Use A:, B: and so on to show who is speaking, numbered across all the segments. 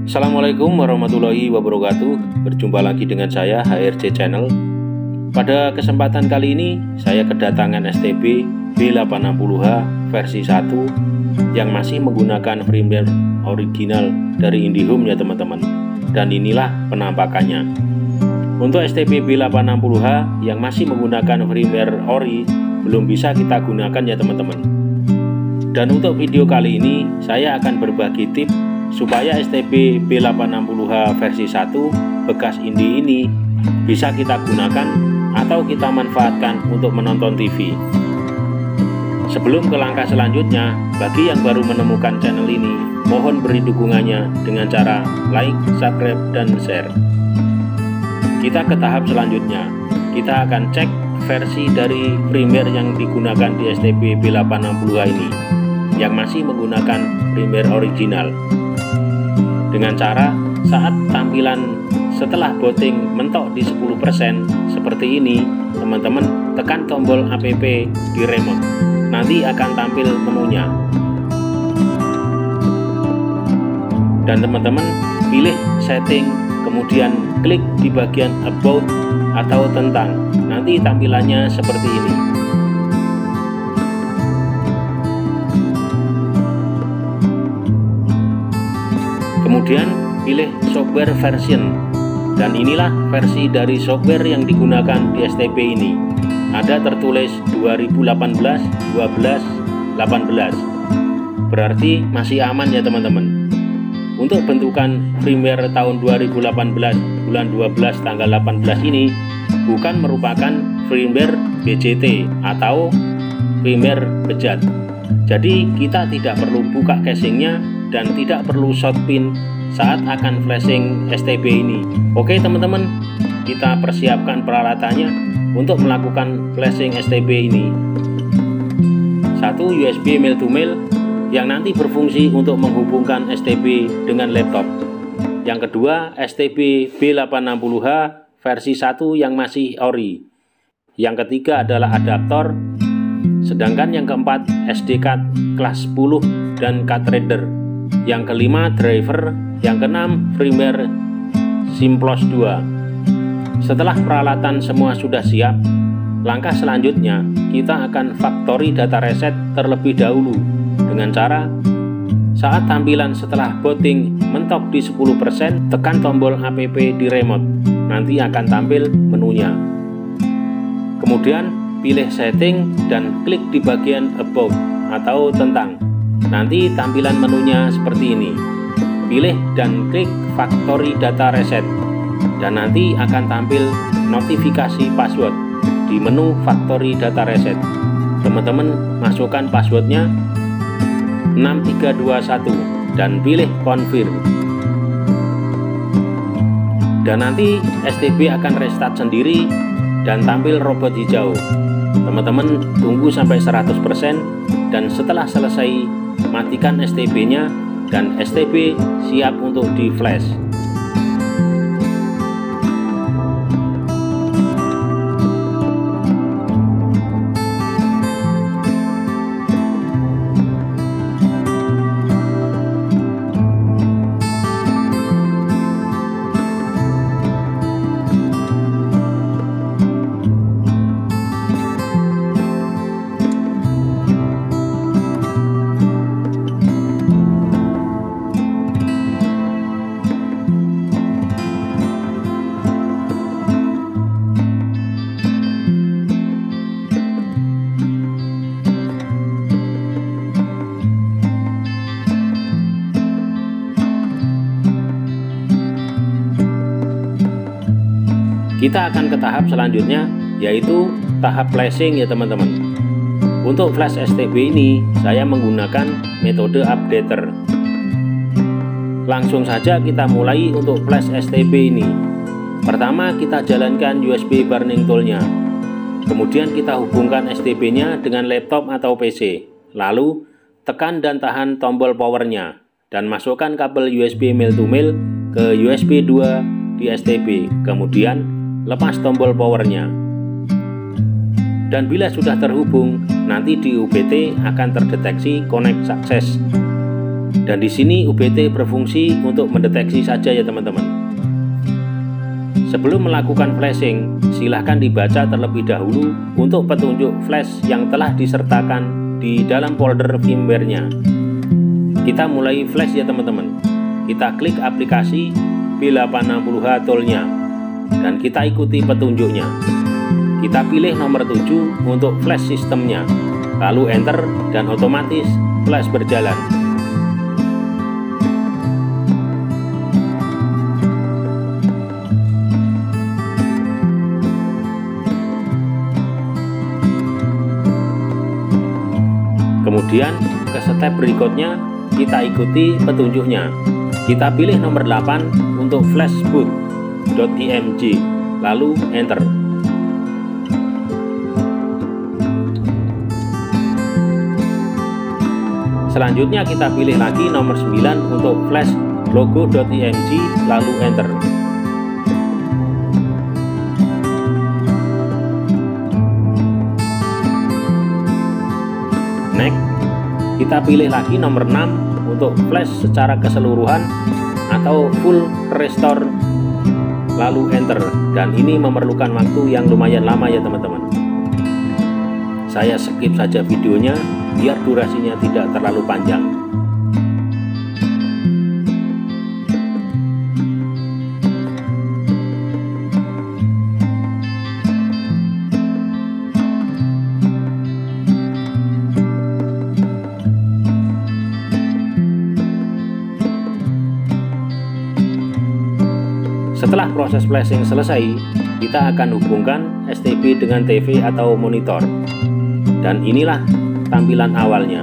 A: Assalamualaikum warahmatullahi wabarakatuh. Berjumpa lagi dengan saya HRC Channel. Pada kesempatan kali ini saya kedatangan STB B860H versi 1 yang masih menggunakan firmware original dari IndiHome ya teman-teman. Dan inilah penampakannya. Untuk STB B860H yang masih menggunakan firmware ori belum bisa kita gunakan ya teman-teman. Dan untuk video kali ini saya akan berbagi tips supaya STB B860H versi 1 bekas Indi ini bisa kita gunakan atau kita manfaatkan untuk menonton TV. Sebelum ke langkah selanjutnya, bagi yang baru menemukan channel ini, mohon beri dukungannya dengan cara like, subscribe, dan share. Kita ke tahap selanjutnya. Kita akan cek versi dari firmware yang digunakan di STB B860H ini yang masih menggunakan firmware original. Dengan cara saat tampilan setelah booting mentok di 10% seperti ini, teman-teman tekan tombol app di remote, nanti akan tampil menunya. Dan teman-teman pilih setting, kemudian klik di bagian about atau tentang, nanti tampilannya seperti ini. Kemudian pilih software version, dan inilah versi dari software yang digunakan di STB ini. Ada tertulis 2018, 12, 18. Berarti masih aman ya teman-teman. Untuk bentukan firmware tahun 2018 bulan 12 tanggal 18 ini bukan merupakan firmware BJT atau firmware bejat. Jadi kita tidak perlu buka casingnya dan tidak perlu short pin saat akan flashing STB ini. Oke teman-teman, kita persiapkan peralatannya untuk melakukan flashing STB ini. Satu, USB male to male yang nanti berfungsi untuk menghubungkan STB dengan laptop. Yang kedua, STB B860H versi 1 yang masih ori. Yang ketiga adalah adaptor. Sedangkan yang keempat, SD card kelas 10 dan card reader. Yang kelima, driver. Yang keenam, firmware Simplos 2. Setelah peralatan semua sudah siap, langkah selanjutnya kita akan factory data reset terlebih dahulu dengan cara saat tampilan setelah booting mentok di 10%, tekan tombol app di remote, nanti akan tampil menunya. Kemudian pilih setting dan klik di bagian about atau tentang, nanti tampilan menunya seperti ini. Pilih dan klik factory data reset, dan nanti akan tampil notifikasi password di menu factory data reset. Teman-teman masukkan passwordnya 6321 dan pilih confirm. Dan nanti STB akan restart sendiri dan tampil robot hijau. Teman-teman tunggu sampai 100% dan setelah selesai matikan STB-nya dan STB siap untuk di flash. Kita akan ke tahap selanjutnya, yaitu tahap flashing ya teman-teman. Untuk flash STB ini saya menggunakan metode updater. Langsung saja kita mulai untuk flash STB ini. Pertama kita jalankan USB burning tool-nya. Kemudian kita hubungkan STB-nya dengan laptop atau PC. Lalu tekan dan tahan tombol power-nya dan masukkan kabel USB male to male ke USB 2 di STB. Kemudian lepas tombol powernya. Dan bila sudah terhubung, nanti di UBT akan terdeteksi connect sukses. Dan di sini UBT berfungsi untuk mendeteksi saja ya teman-teman. Sebelum melakukan flashing, silahkan dibaca terlebih dahulu untuk petunjuk flash yang telah disertakan di dalam folder firmware-nya. Kita mulai flash ya teman-teman. Kita klik aplikasi B860H tool-nya dan kita ikuti petunjuknya. Kita pilih nomor 7 untuk flash sistemnya, lalu enter dan otomatis flash berjalan. Kemudian ke step berikutnya kita ikuti petunjuknya. Kita pilih nomor 8 untuk flashboot.img, lalu enter. Selanjutnya kita pilih lagi nomor 9 untuk flash logo.img, lalu enter. Next, kita pilih lagi nomor 6 untuk flash secara keseluruhan atau full restore, lalu enter. Dan ini memerlukan waktu yang lumayan lama ya teman-teman. Saya skip saja videonya biar durasinya tidak terlalu panjang. Setelah proses flashing selesai, kita akan hubungkan STB dengan TV atau monitor. Dan inilah tampilan awalnya.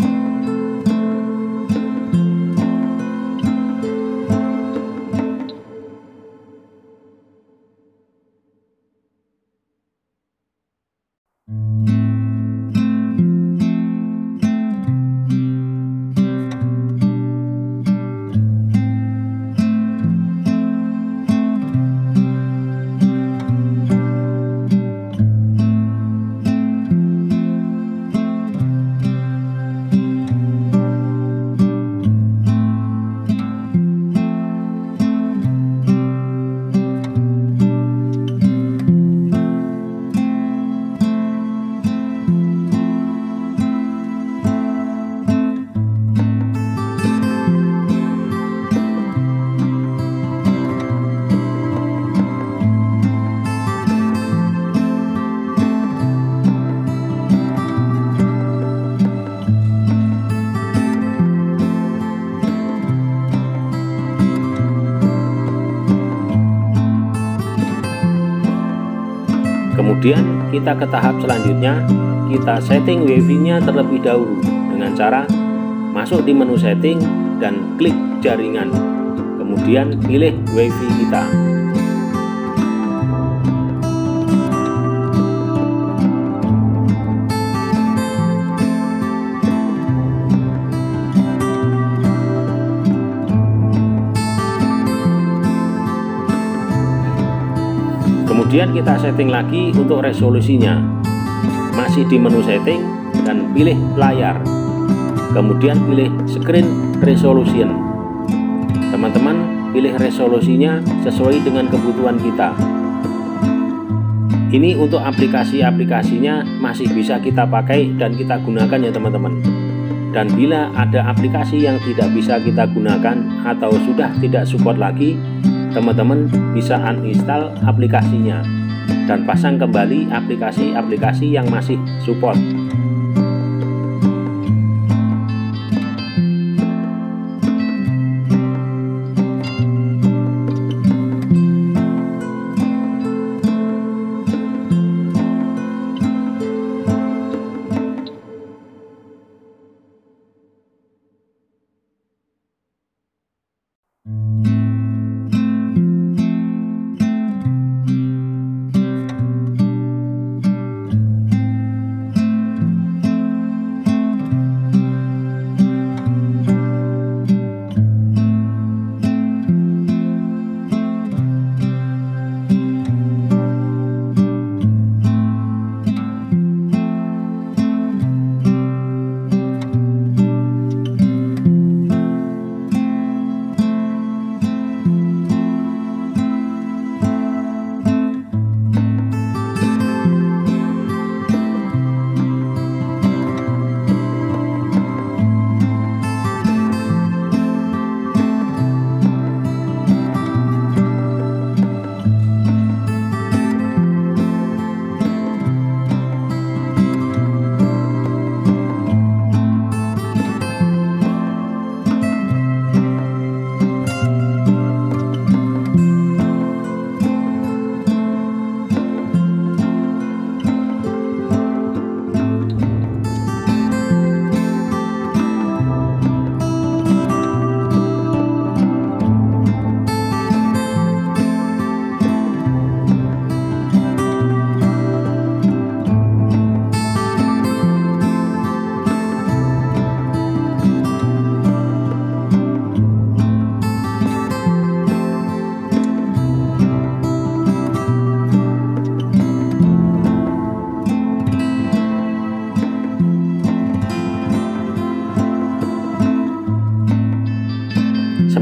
A: Kemudian kita ke tahap selanjutnya, kita setting WiFi-nya terlebih dahulu dengan cara masuk di menu setting dan klik jaringan. Kemudian pilih WiFi kita. Kemudian kita setting lagi untuk resolusinya. Masih di menu setting dan pilih layar. Kemudian pilih screen resolution. Teman-teman pilih resolusinya sesuai dengan kebutuhan kita. Ini untuk aplikasi-aplikasinya masih bisa kita pakai dan kita gunakan ya teman-teman. Dan bila ada aplikasi yang tidak bisa kita gunakan atau sudah tidak support lagi, teman-teman bisa uninstall aplikasinya dan pasang kembali aplikasi-aplikasi yang masih support.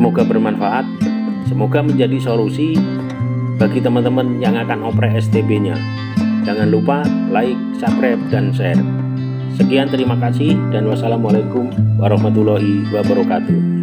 A: Semoga bermanfaat, semoga menjadi solusi bagi teman-teman yang akan oprek STB-nya. Jangan lupa like, subscribe, dan share. Sekian, terima kasih, dan wassalamualaikum warahmatullahi wabarakatuh.